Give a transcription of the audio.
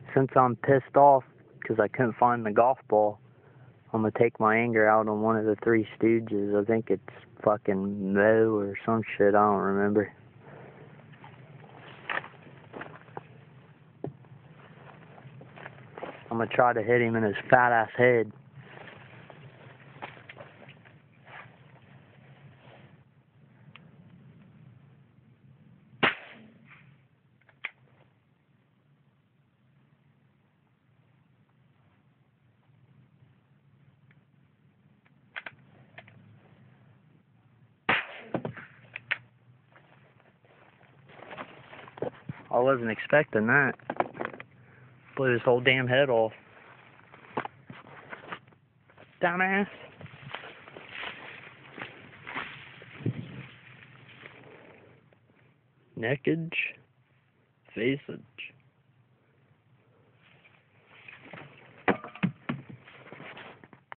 Since I'm pissed off because I couldn't find the golf ball, I'm going to take my anger out on one of the Three Stooges. I think it's fucking Mo or some shit, I don't remember. I'm going to try to hit him in his fat ass head. I wasn't expecting that. Blew his whole damn head off. Dumbass. Neckage. Faceage.